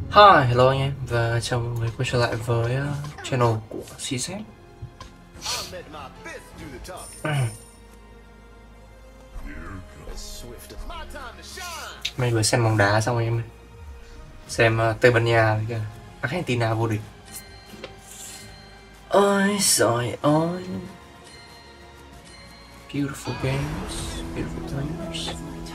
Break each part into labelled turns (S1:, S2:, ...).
S1: Hi, hello anh em và chào mọi người quay trở lại với channel của CZ. Mình vừa xem bóng đá xong em xem Tây Ban Nha với cả Argentina vô địch. Ôi trời ơi, beautiful games, beautiful players.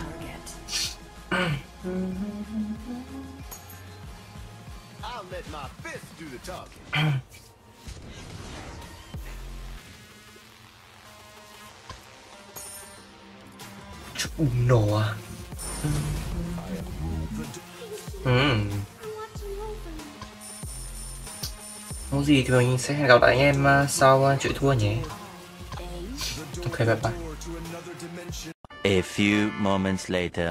S1: Chút bùng nổ à? Không gì thì mình sẽ hẹn gặp lại anh em sau chuỗi thua nhé. Ok, bye bye.
S2: A few moments later.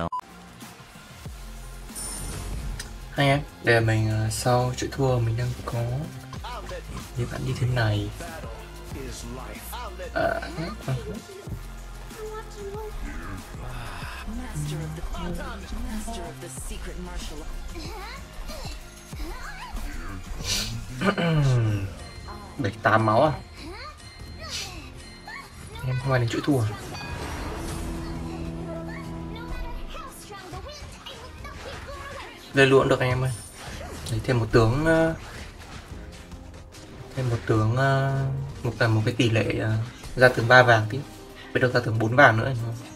S1: Hai em, đây là mình sau chuỗi thua mình đang có những bạn như thế này. Bảy tám máu à? Em không ai đến chuỗi thua à? Lên luôn được anh em ơi. Lấy thêm một tướng một cái tỷ lệ ra tướng 3 vàng tí, biết đâu ra tướng 4 vàng nữa.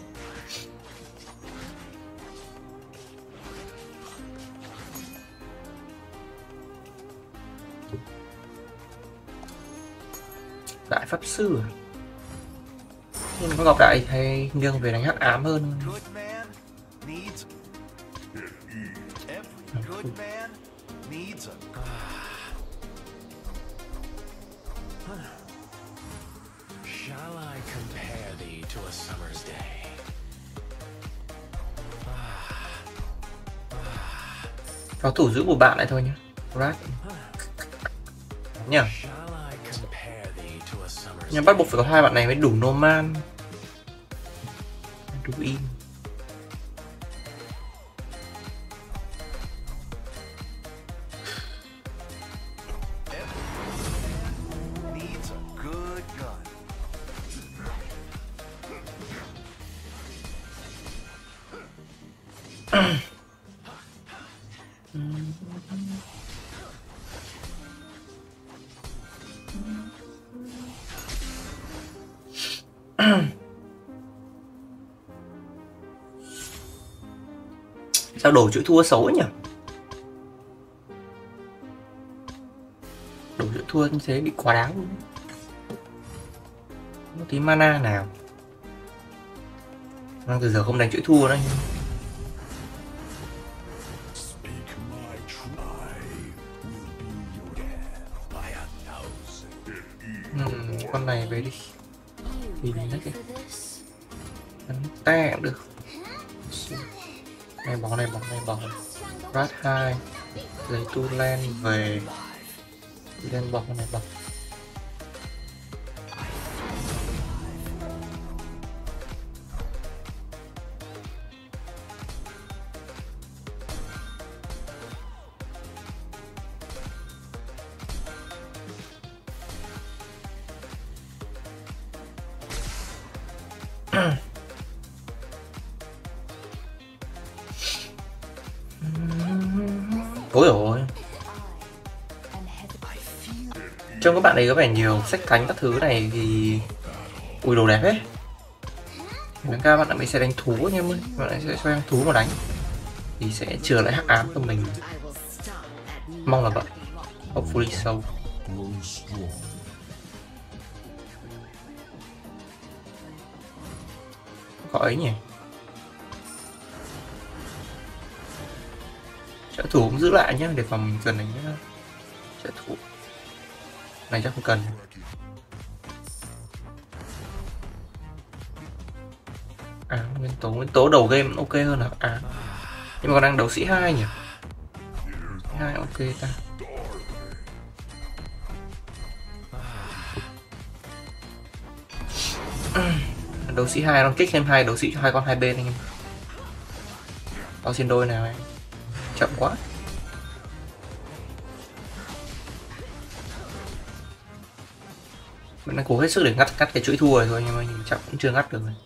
S1: Đại pháp sư à? Nhưng mà có gặp đại hay nghiêng về đánh hắc ám hơn.
S3: Shall I compare thee to a summer's day?
S1: Pháo thủ giữ một bạn lại thôi nhé. Rat nhỉ? Nhưng bắt buộc phải có hai bạn này mới đủ Noman, đủ in. Sao đổ chuỗi thua xấu ấy nhỉ? Đổ chuỗi thua như thế bị quá đáng luôn. Một tí mana nào. Đang từ giờ không đánh chuỗi thua đấy. Con này về đi. Thì lấy cái bắn te cũng được. Này bóng Rat 2 lấy tu len về lên bóng này bóng. Ôi ôi, trông các bạn ấy có vẻ nhiều sách cánh các thứ này thì ui đồ đẹp hết. Đánh ca bạn ấy sẽ đánh thú anh em ơi, bạn ấy sẽ cho em thú mà đánh thì sẽ chừa lại hắc ám của mình, mong là vậy. Hopefully so. Có ấy nhỉ, trợ thủ cũng giữ lại nhé để phòng mình cần đánh trợ thủ này chắc không cần. Nguyên tố đầu game ok hơn hả? Nhưng mà còn đang đấu sĩ 2 nhỉ? 2 ok ta. Đấu sĩ 2 nó kích thêm 2 đấu sĩ cho 2 con 2 bên anh em. Tao xin đôi nào em. Chậm quá. Vẫn đang cố hết sức để ngắt cái chuỗi thua rồi thôi, nhưng mà chắc cũng chưa ngắt được rồi.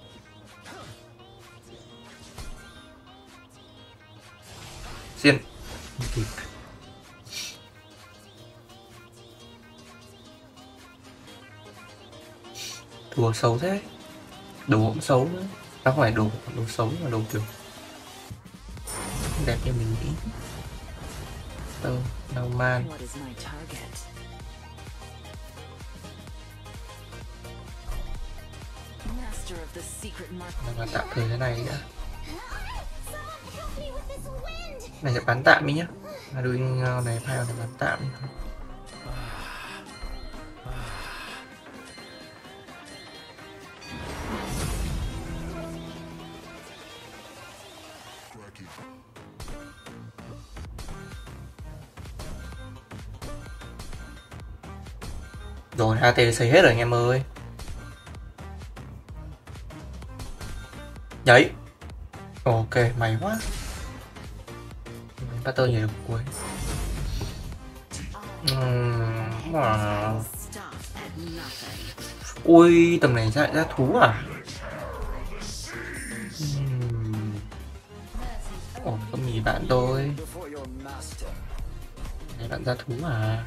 S1: Xiên không kịp. Thua xấu thế, đồ cũng xấu nữa. Nó không phải đồ xấu mà đồ kiểu không đẹp như mình nghĩ. Đâu man. Là tạm thời thế này đã. Này sẽ bán tạm đi nhá. Là đôi này file này bán tạm đi. Rồi HT xây hết rồi anh em ơi. Nhảy. Ok, may quá. Butter nhảy được cuối. Ui, tầm này ra thú à? Ồ, có mì bạn tôi. Này bạn ra thú à?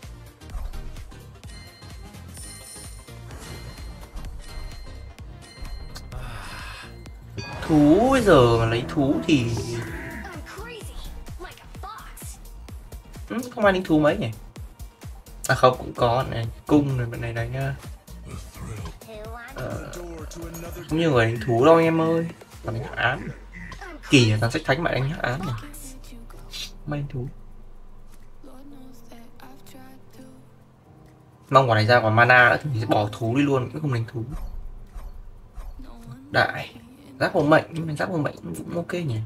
S1: Thú bây giờ mà lấy thú thì không ai đánh thú mấy nhỉ? À không, cũng có này, cung này, bên này đánh không như người đánh thú đâu anh em ơi, còn đánh hắc ám. Kỳ toàn sách thánh mà đánh hắc ám này. Mấy thú. Mong quả này ra quả mana nữa thì bỏ thú đi luôn, cũng không đánh thú. Đại giáp hồn mệnh, nhưng mà giáp hồn mệnh cũng ok nhỉ.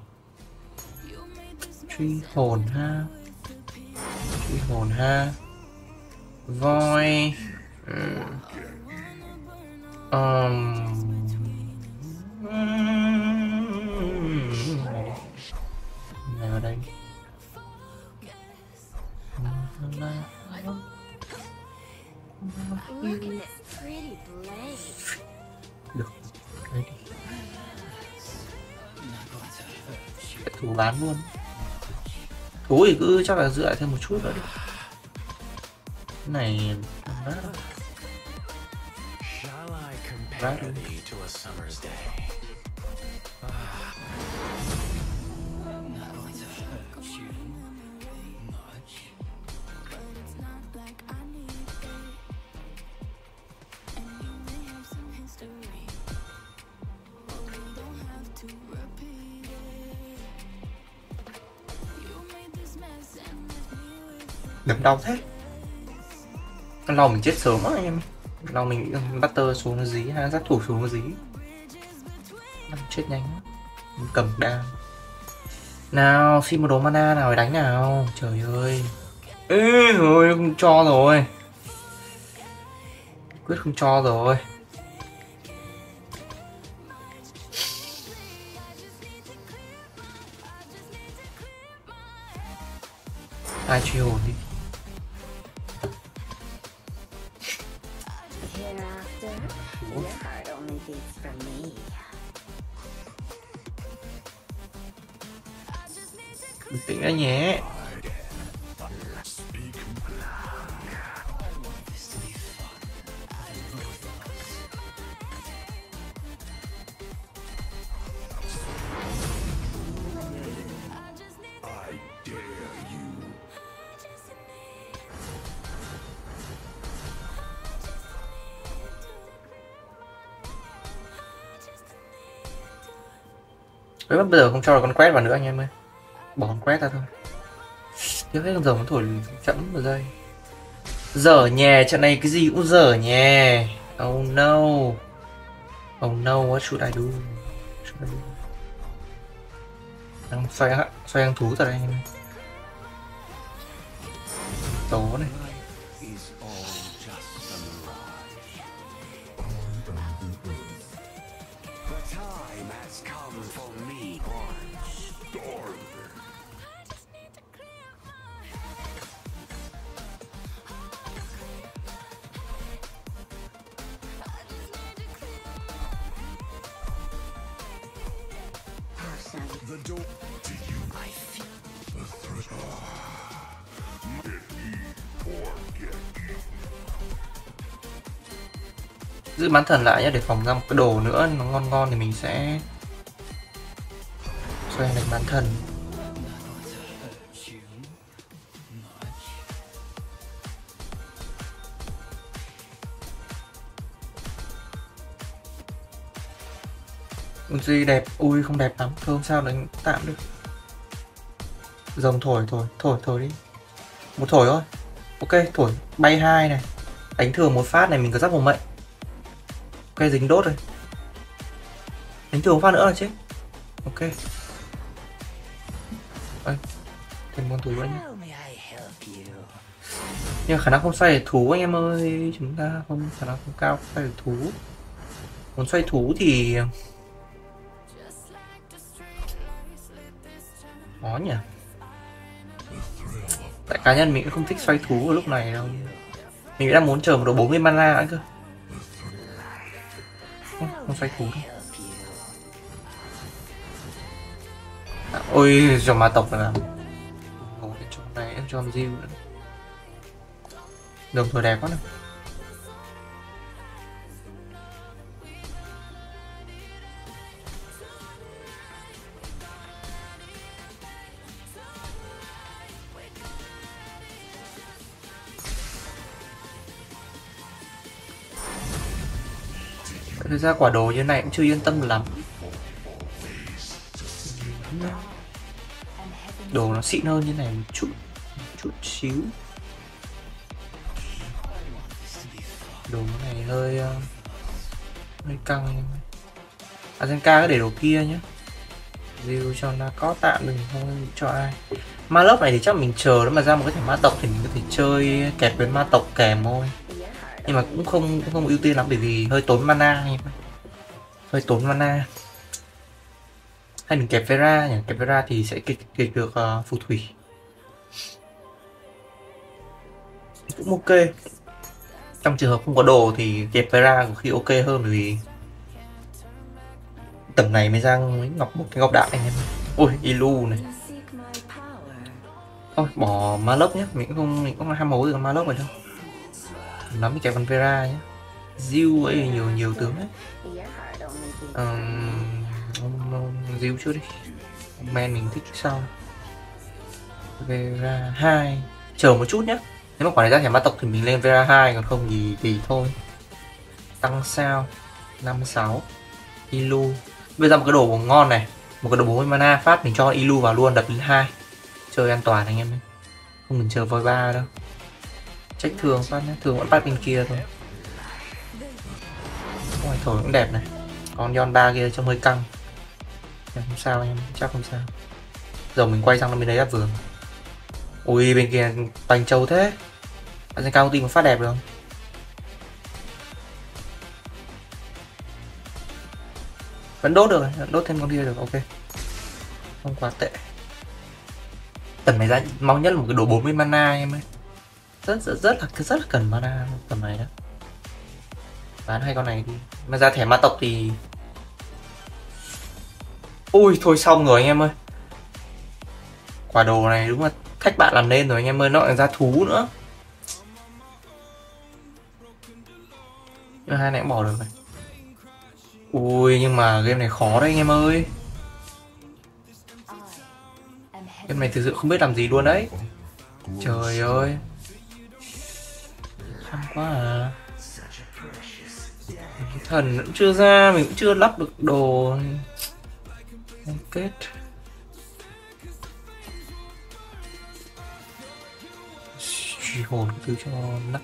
S1: Truy hồn ha. Truy hồn ha. Voi. Này ở đây. Được. Đây đi. Thú bán luôn. Thú thì cứ chắc là dựa lại thêm một chút nữa đi. Cái này rát đi. Đấm đau thế. Con lòng mình chết sớm á anh em. Lòng mình butter xuống nó dí, ha, sát thủ xuống nó dí. Chết nhanh quá. Mình cầm đam. Nào, xin một đồ mana nào để đánh nào. Trời ơi. Ê rồi, không cho rồi. Quyết không cho rồi. Ai truy hồn đi. Bình tĩnh đã nhé. Bây giờ không cho được con quét vào nữa anh em ơi. Bỏ con quét ra thôi. Tiếp hết con giờ nó thổi chậm một giây. Dở nhè, trận này cái gì cũng dở nhè. Oh no. Oh no, what should I do? Đang xoay ăn thú rồi đây anh em. Tố này. Giữ bán thần lại nhé, để phòng ra một cái đồ nữa nó ngon ngon thì mình sẽ xoay đánh bán thần. Gì đẹp, ui không đẹp lắm, thôi không sao, đánh tạm được. Rồng thổi đi. Một thổi thôi. Ok, thổi bay 2 này. Đánh thường một phát này mình có giáp một mệnh. Ok, dính đốt rồi. Đánh thường một phát nữa là chết. Ok. Ơi, thêm con thú nữa nhé. Nhưng khả năng không xoay được thú anh em ơi. Chúng ta không khả năng không cao xoay được thú. Muốn xoay thú thì khó nhỉ. Tại cá nhân mình cũng không thích xoay thú ở lúc này đâu. Mình đang muốn chờ một độ 40 mana nữa cơ. Không xoay thú đâu. Ôi dòng ma tộc là ngồi cái chỗ này em cho em diêu nữa. Đồng thời đẹp quá này. Thực ra quả đồ như này cũng chưa yên tâm lắm. Đồ nó xịn hơn như này một chút xíu. Đồ này hơi căng. Azenka cứ để đồ kia nhé. Review cho nó có tạm, đừng không cho ai. Ma lốc này thì chắc mình chờ nó mà ra một cái thẻ ma tộc thì mình có thể chơi kẹp với ma tộc kèm thôi. Nhưng mà cũng không ưu tiên lắm bởi vì hơi tốn mana. Hơi tốn mana. Hay mình kẹp Vera nhỉ, kẹp Vera thì sẽ kịch được phù thủy. Cũng ok. Trong trường hợp không có đồ thì kẹp Vera có khi ok hơn bởi vì tầm này mới ra một cái ngọc đại anh em. Ôi Ilu này. Thôi bỏ Malok nhé, mình cũng ham hố được Malok rồi đâu. Lắm cái kẹp con Vera nhé. Diêu ấy nhiều tướng đấy. Diêu trước đi. Men mình thích sau. Vera 2. Chờ một chút nhé. Nếu mà quả này ra thẻ ma tộc thì mình lên Vera 2, còn không thì tùy thôi. Tăng sao 56. Ilu. Bây giờ một cái đồ ngon này, một cái đồ 40 mana phát mình cho Ilu vào luôn, đập lên 2. Chơi an toàn anh em ấy. Không cần chờ voi 3 đâu. Trách thường phát nhé, thường vẫn phát bên kia thôi. Ôi thổi cũng đẹp này. Còn Yon 3 kia trông hơi căng. Không sao anh em, chắc không sao. Giờ mình quay sang bên đấy là vườn. Ui bên kia bành trâu thế. Anh cao tim một phát đẹp được không? Vẫn đốt được, đốt thêm con kia được, ok. Không quá tệ. Tầm này ra mau nhất là một cái đồ 40 mana em ơi. Rất là cần mana tầm này đó. Bán hai con này đi. Mà ra thẻ ma tộc thì ui thôi xong rồi anh em ơi. Quả đồ này đúng là thách bạn làm nên rồi anh em ơi, nó lại ra thú nữa. Nhưng hai này cũng bỏ được rồi. Ui nhưng mà game này khó đấy anh em ơi. Game này thực sự không biết làm gì luôn đấy. Trời ơi. Khăn quá à. Thần cũng chưa ra, mình cũng chưa lắp được đồ. Kết. Truy hồn thứ cho nặng.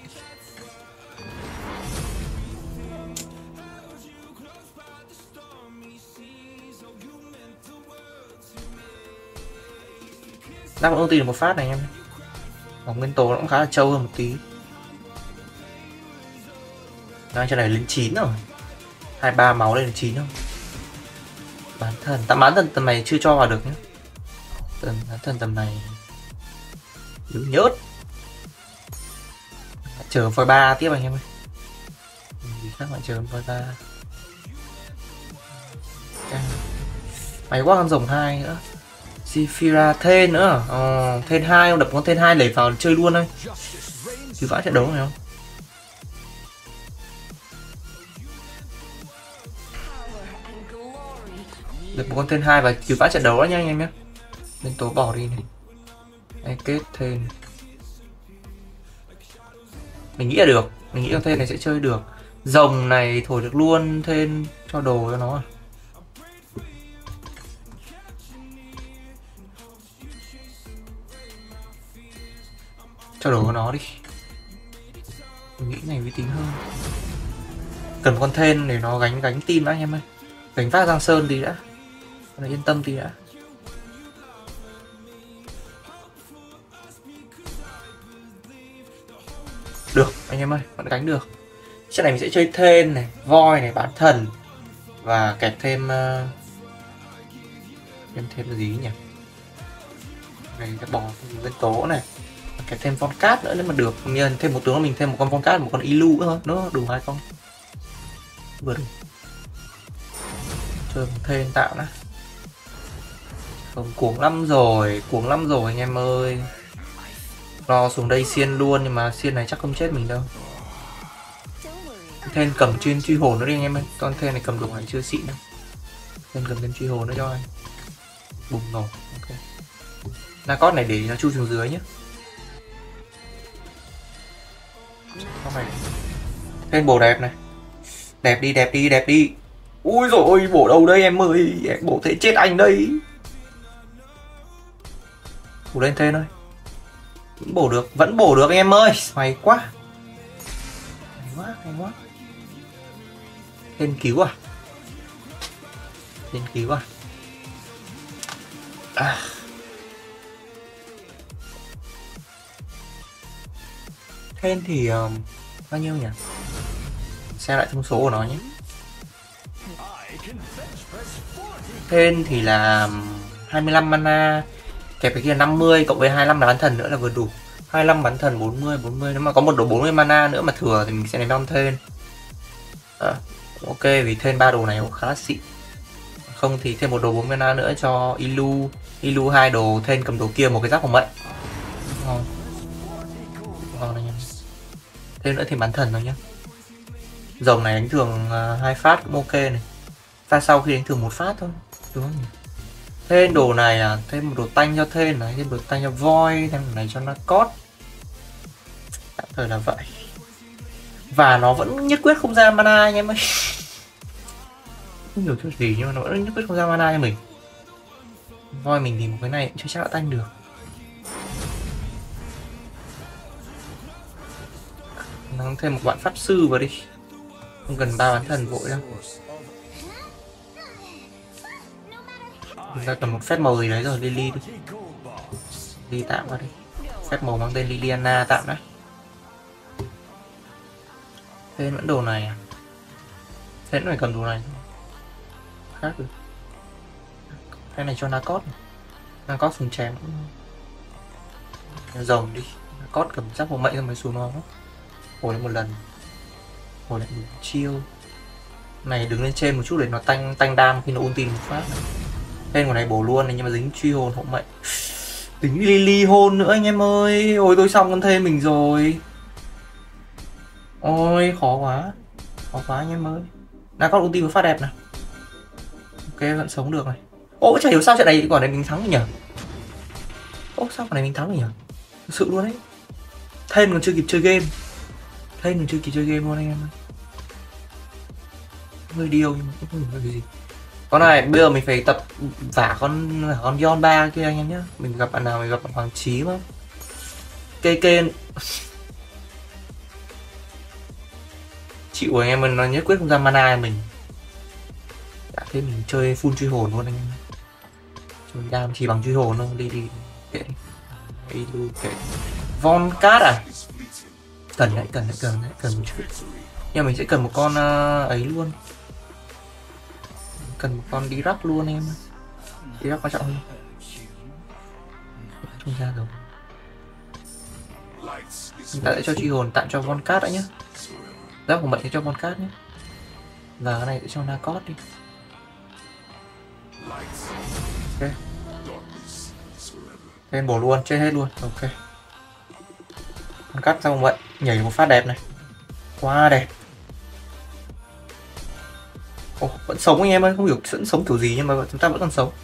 S1: Đang ưu tiên một phát này em. Vòng nguyên tố nó cũng khá là trâu hơn một tí. Đang cho này lên 9 rồi. 23 máu lên 9 không? Bán thần, bán thần tầm này chưa cho vào được nhé. Bán thần tầm này yếu nhớt. Chờ voi 3 tiếp anh em ơi. Gì khác lại chờ voi 3. Máy quá, con rồng 2 nữa. Zephyra Thên nữa. Thên 2, đập con Thên 2 đẩy vào chơi luôn thôi. Chứ vã trận đấu này không? Được một con Thên 2 và cứu vã trận đấu đó nha anh em nhé. Bên tố bỏ đi này. Đây, kết Thên. Mình nghĩ là được. Mình nghĩ con Thên này sẽ chơi được. Rồng này thổi được luôn. Thên cho đồ cho nó. Cho đồ cho nó đi. Mình nghĩ này uy tín hơn. Cần con Thên để nó gánh team đã anh em ơi. Gánh vác Giang Sơn tí đã. Nó yên tâm tí đã. Được anh em ơi, vẫn gánh được. Trận này mình sẽ chơi Thên này, voi này, bán thần. Và kẹp thêm thêm cái gì nhỉ? Này cái bò bên tố này. Kẹp thêm con cát nữa nếu mà được. Nhân thêm một tướng mình thêm một con con cát, một con Ilu nữa thôi. Nó đủ 2 con. Vừa đủ. Chơi Thên tạo đã. Không, cuồng lắm rồi anh em ơi. Lo xuống đây xiên luôn, nhưng mà xiên này chắc không chết mình đâu. Thên cầm chuyên truy hồn nữa đi anh em ơi. Con Thên này cầm đồ này chưa xịn đâu. Thên cầm thêm truy hồn nữa cho anh. Bùng nổ, ok. Nacot này để nó chui xuống dưới nhé. Con này Thên bổ đẹp này. Đẹp đi. Ui dồi ôi, bổ đâu đây em ơi. Em bổ thế chết anh đây. Bổ lên Thên ơi. Vẫn bổ được anh em ơi. May quá. Hay quá. Thên cứu à. Thên thì bao nhiêu nhỉ? Xem lại thông số của nó nhé. Thên thì là 25 mana. Kẹp cái kia 50 cộng với 25 là bán thần nữa là vừa đủ. 25 bán thần 40. Nếu mà có một đồ 40 mana nữa mà thừa thì mình sẽ đánh con Thên. Ok, vì Thên 3 đồ này cũng khá là xịn. Không thì thêm một đồ 4 mana nữa cho Ilu 2 đồ, Thên cầm đồ kia một cái giáp hồng mệnh. Ngon anh em. Thêm nữa thì bán thần thôi nhá. Rồng này đánh thường 2 phát cũng ok này. Pha sau khi đánh thường 1 phát thôi. Đúng không nhỉ? Thêm đồ này thêm một đồ tanh cho Thên này, thêm đồ tanh cho voi, thêm đồ này cho Nacot. Tạm thời là vậy. Và nó vẫn nhất quyết không ra mana anh em ơi. Không hiểu chuyện gì nhưng mà nó vẫn nhất quyết không ra mana cho mình. Voi mình thì một cái này cũng chưa chắc đã tanh được. Nó thêm một bạn pháp sư vào đi. Không cần 3 bán thần vội đâu. Chúng ta cần một phép màu gì đấy rồi. Lily đi. Lily tạm vào đi. Phép màu mang tên Liliana tạm đấy. Thế vẫn đồ này à? Thế phải cầm đồ này khác được. Cái này cho Nacot. Nacot xuống chém. Rồng đi. Nacot cầm chắc một mệnh rồi mới xuống nó. Hồi lên một lần. Hồi lại một chiêu. Này đứng lên trên một chút để nó tanh đam khi nó ulti một phát. Tên của này bổ luôn này, nhưng mà dính truy hồn hộ mệnh. Tính Lily hôn nữa anh em ơi. Ôi tôi xong con Thên mình rồi. Ôi khó quá anh em ơi. Nacot ulti một phát đẹp nào. Ok vẫn sống được này. Ô chả hiểu sao trận này quả này mình thắng nhỉ. Ô sao quả này mình thắng nhỉ. Thực sự luôn đấy. Thên còn chưa kịp chơi game. Luôn anh em ơi. Hơi điêu nhưng mà cũng không hiểu cái gì. Con này bây giờ mình phải tập vả con Yon 3 kia anh em nhé. Mình gặp bạn nào mình gặp bạn Hoàng Chí mà. Kê chịu anh em ơi, nó nhất quyết không ra mana mình. Đã thế mình chơi full truy hồn luôn anh em. Chơi đam chỉ bằng truy hồn thôi. Đi kệ đi. Kệ. Von Cát à? Cần một chút. Nhưng mình sẽ cần một con ấy luôn. Cần một con Dirac luôn em. Dirac quan trọng hơn. Không ra rồi. Chúng ta sẽ cho truy hồn tặng cho Von Cát đã nhé. Giáp của mệnh sẽ cho Von Cát nhé. Và cái này sẽ cho Nacot đi. Ok. Lên bổ luôn, chết hết luôn. Ok. Con cắt xong vậy, nhảy một phát đẹp này. Quá đẹp. Ồ, vẫn sống anh em ơi, không hiểu vẫn sống kiểu gì nhưng mà chúng ta vẫn còn sống.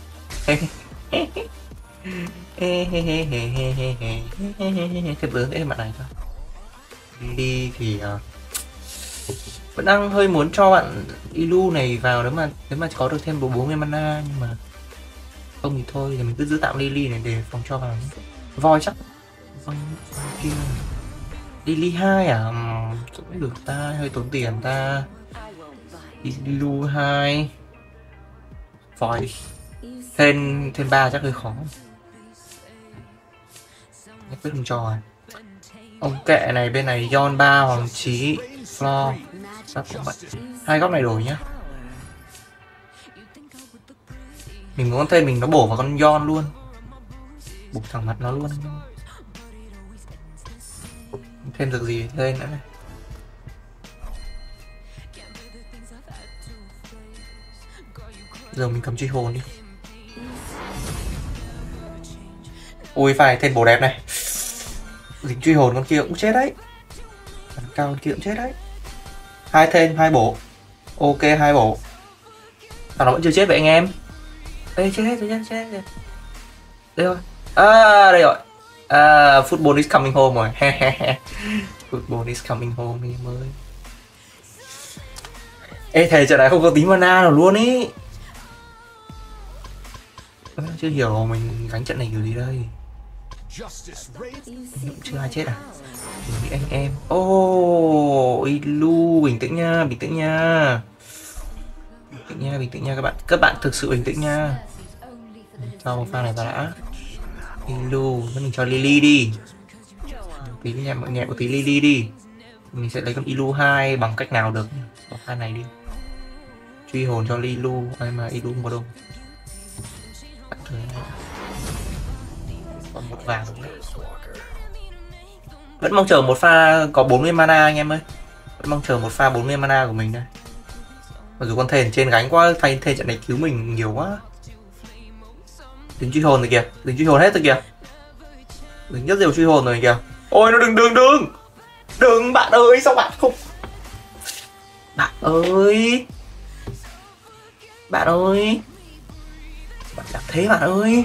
S1: Thêm lớn thế bạn này thôi. Đi thì vẫn đang hơi muốn cho bạn Ilu này vào nếu mà có được thêm 40 mana, nhưng mà không thì thôi thì mình cứ giữ tạm Lily này để phòng cho vào. Voi chắc voi kia. Lily 2 à? Cũng được ta, hơi tốn tiền ta. Ilu 2 voi đi. Thêm 3 chắc hơi khó. Nhất quyết không cho rồi. Ông kệ này, bên này Yon 3 Hoàng Chí Floor chắc cũng vậy. Hai góc này đổi nhá. Mình muốn thêm mình nó bổ vào con Yon luôn, bục thẳng mặt nó luôn. Thêm được gì lên nữa này. Giờ mình cầm truy hồn đi. Ui phải thêm bổ đẹp này. Dính truy hồn con kia cũng chết đấy. Cao con kia cũng chết đấy. Hai thêm, hai bổ. Ok, hai bổ. Sao nó vẫn chưa chết vậy anh em? Ê, chết hết rồi, chết hết. Đây rồi. À, đây rồi. À, football is coming home rồi. Football is coming home em ơi. Ê, thề trận này không có tí mana nào luôn ý. Chưa hiểu mình gánh trận này kiểu gì đây. Chưa ai chết à? Mình nghĩ anh em. Ilu, bình tĩnh nha, bình tĩnh nha. Bình tĩnh nha các bạn. Các bạn thực sự bình tĩnh nha. Cho một pha này vào đã. Ilu, mình cho Lily đi. Tí nhẹ một tí Lily đi. Mình sẽ lấy con Ilu 2 bằng cách nào được. Bỏ pha này đi. Truy hồn cho Lilu, ai mà Ilu không có đâu. Còn một vàng nữa. Vẫn mong chờ một pha có 40 mana anh em ơi. Vẫn mong chờ một pha 40 mana của mình đây. Mặc dù con thền trên gánh quá, thay thền trận này cứu mình nhiều quá. Dính truy hồn rồi kìa, dính truy hồn hết rồi kìa. Dính rất nhiều truy hồn rồi kìa. Ôi nó đừng bạn ơi, sao bạn không. Bạn ơi. Bạn chẳng thế bạn ơi.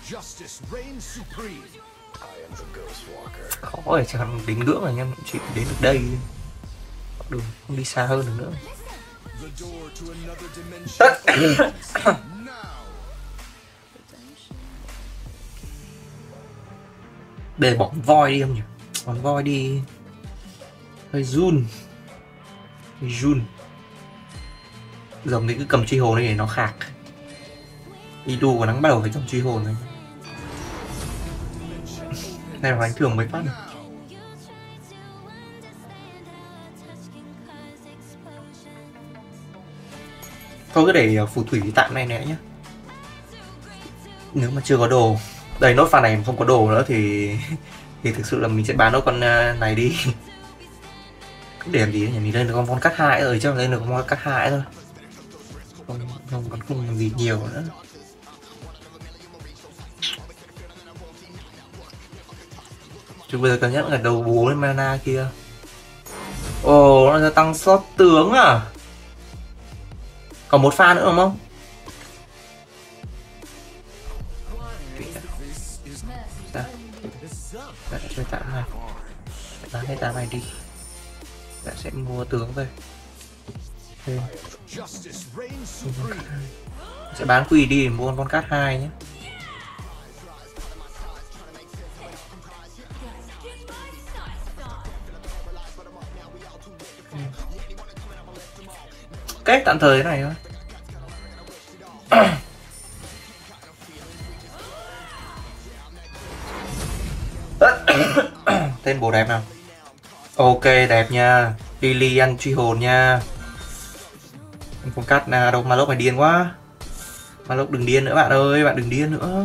S1: Khó rồi, chẳng hạn đến ngưỡng rồi anh em, chỉ đến được đây. Đường không đi xa hơn được nữa. Để bỏ voi đi không nhỉ? Bỏ voi đi. Hơi run. Dòng thì cứ cầm truy hồn này để nó khạc. Ilu có nắng bắt đầu phải cầm truy hồn rồi. Này là đánh thường mới phát này. Thôi cứ để phù thủy tạm này nè nhé. Nếu mà chưa có đồ. Đây nốt pha này không có đồ nữa thì thực sự là mình sẽ bán nốt con này đi. Để làm gì nhỉ? Mình lên được con cắt hại rồi chứ, lên được con cắt hại thôi. Không còn không làm gì nhiều nữa. Chứ bây giờ cần nhất là đầu bố lên mana kia. Ồ, nó gia tăng slot tướng à? Còn một pha nữa đúng không? Đã chơi tạm này. Bán hết tạm này đi. Đã sẽ mua tướng về. Okay. Sẽ bán quỷ đi để mua con cát 2 nhé. Cách tạm thời thế này thôi. Tên bồ đẹp nào. Ok đẹp nha. Lily ăn truy hồn nha. Không cắt nào đâu, Malok mày điên quá. Malok đừng điên nữa bạn ơi, bạn đừng điên nữa.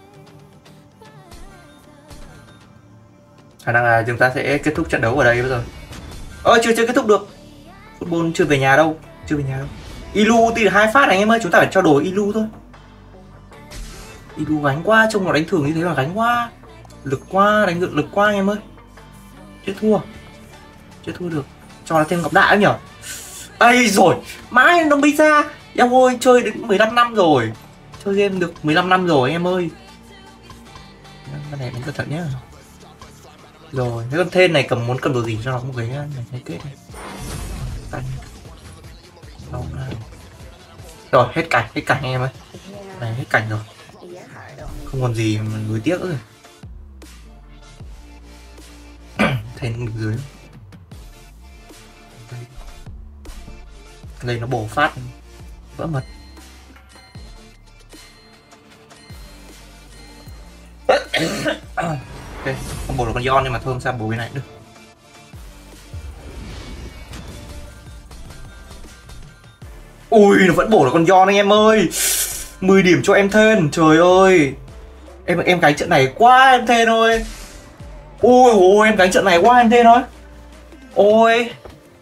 S1: Khả năng là chúng ta sẽ kết thúc trận đấu ở đây bây giờ. Chưa kết thúc được. Football chưa về nhà đâu. Ilu thì được 2 phát này em ơi, chúng ta phải cho đồ Ilu thôi. Đi đu gánh quá, trông nó đánh thường như thế là gánh quá. Lực quá, đánh lực quá anh em ơi. Chưa thua được. Cho nó thêm gặp đại nhở. Ây rồi, mãi nó mới ra. Em ơi, chơi đến 15 năm rồi. Chơi game được 15 năm rồi em ơi. Cái này đánh cẩn thận nhá. Rồi, cái con thên này muốn cầm đồ gì cho nó một cái này kết này. Tay. Rồi, hết cảnh anh em ơi. Này hết cảnh rồi. Không còn gì mà nuối tiếc nữa rồi. Thên được dưới. Đây nó bổ phát vỡ mật. Ok, không bổ được con Yon nhưng mà thôi không sao, bổ cái này được. Ui, nó vẫn bổ được con Yon anh em ơi. 10 điểm cho em Thên, trời ơi. Em gánh trận này quá em Thên ơi. Ôi em gánh trận này quá em Thên ơi. Ôi.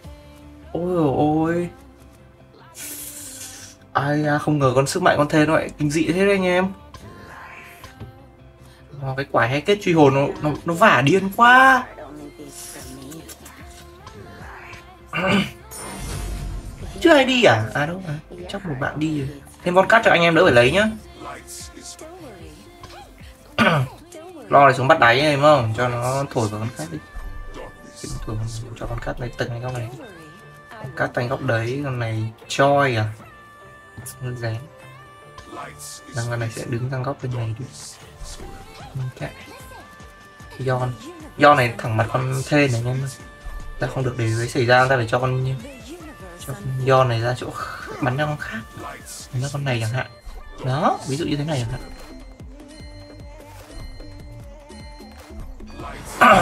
S1: Ai à, không ngờ con sức mạnh con Thên nó lại kinh dị thế đấy anh em. Cái quả hay kết truy hồn nó vả điên quá. Chưa ai đi à? À đâu à, chắc một bạn đi rồi. Thêm con cắt cho anh em đỡ phải lấy nhá. Lo này xuống bắt đáy em không? Cho nó thổi vào con cắt đi. Thổi cho con cắt lấy từng cái góc này. Con cắt thành góc đấy, con này choi à? Rén. Con này sẽ đứng sang góc bên này đi. Ok. Yon này thẳng mặt con Thên này anh em ơi. Ta không được để đấy xảy ra, ta phải cho con Yon này ra chỗ bắn ra con khác. Bắn ra con này chẳng hạn. Đó, ví dụ như thế này chẳng hạn.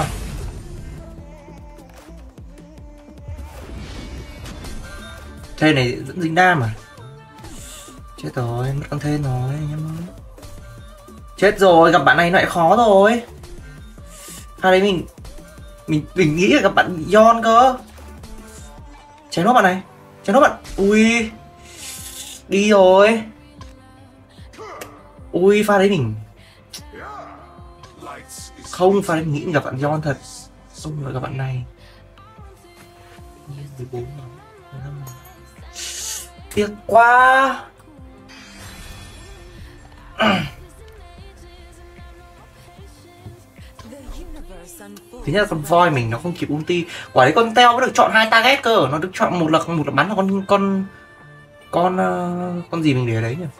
S1: Thên này dẫn dính đam à? Chết rồi, mất con Thên rồi anh em ơi. Chết rồi, gặp bạn này lại khó rồi. À đấy mình nghĩ là gặp bạn Yon cơ. Chém nốt bạn này. Chém nốt bạn. Ui. Đi rồi. Ui, pha đấy mình không, pha đấy mình nghĩ gặp bạn Yon thật. Không ngờ gặp bạn này. 14 rồi. Tiếc quá. Thứ nhất là con voi mình nó không kịp ulti. Quả đấy con Teo mới được chọn 2 target cơ. Nó được chọn một là bắn là con gì mình để ở đấy nhỉ?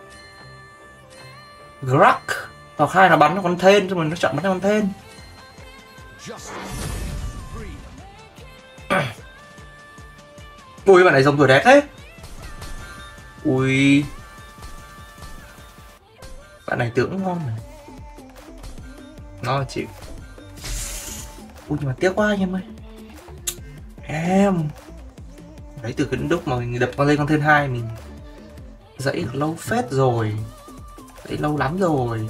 S1: Grak. Hoặc hai là bắn là con Thên, xong rồi nó chọn bắn là con Thên. Ui, bạn này giống tuổi đẹp thế. Ui. Bạn này tưởng ngon này. Nó chịu. Ui nhưng mà tiếc quá anh em ơi. Em. Đấy, từ cái lúc mà mình đập con lên con Thên 2 mình dãy lâu phết rồi. Dãy lâu lắm rồi.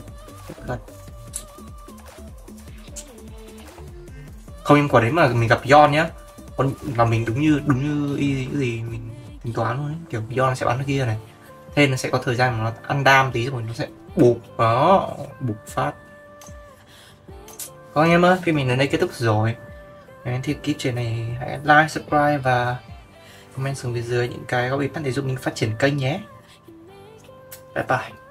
S1: Không, em quả đấy mà mình gặp Yon nhá. Còn là mình đúng như cái gì mình tính toán luôn ấy. Kiểu Yon nó sẽ bắn cái kia này. Thên nó sẽ có thời gian mà nó ăn đam tí rồi nó sẽ bụp. Đó, bụp phát. Còn anh em ơi, phim mình đến đây kết thúc rồi. Nếu anh thích clip trên này hãy like, subscribe và comment xuống bên dưới những cái góp ý để giúp mình phát triển kênh nhé. Bye bye.